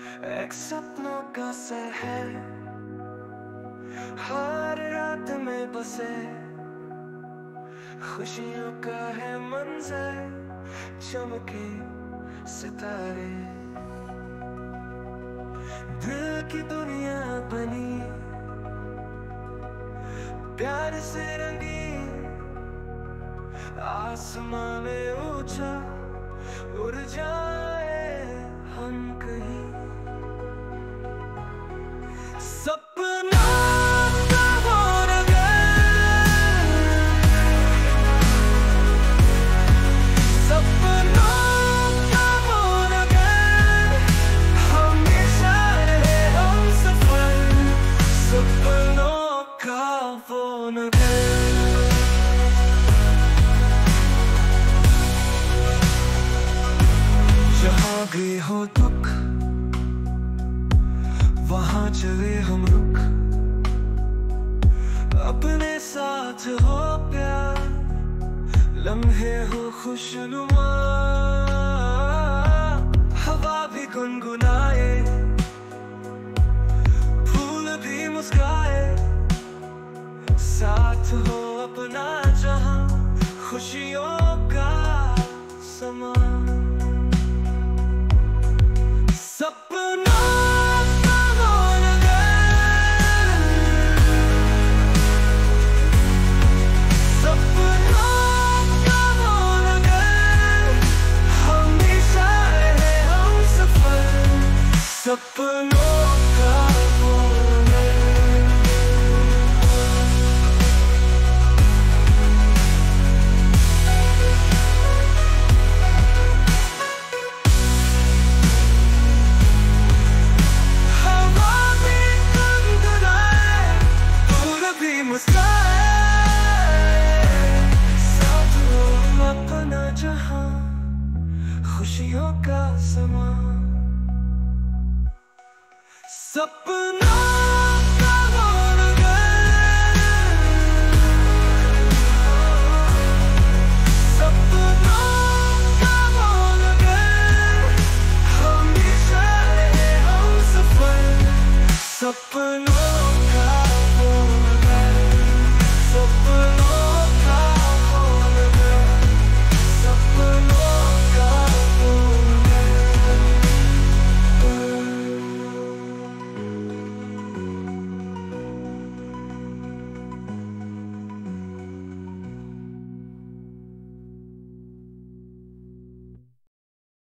एक सपनों का शहर, हर रात में बसे खुशियों का है मंजर, चमके सितारे। दिल की दुनिया बनी प्यार से रंगी, आसमां में ऊंचा उड़ जाए हम कहीं। सपना का वो नगर, सपनों का वो नगर, हमेशा रहे हम सफर। सपनों का वो नगर, जहाँ भी हो दुख वहाँ चले हम रुक, अपने साथ हो प्यार, लम्हे हो खुशनुमा। हवा भी गुनगुनाए, फूल भी मुस्काए, साथ हो अपना जहाँ, खुशियों का समा। सपनों का वो नगर, सपनों का वो नगर, हमेशा रहे हम सफर। सपनों का वो साथ हो अपना जहां, खुशियों का समा। सपना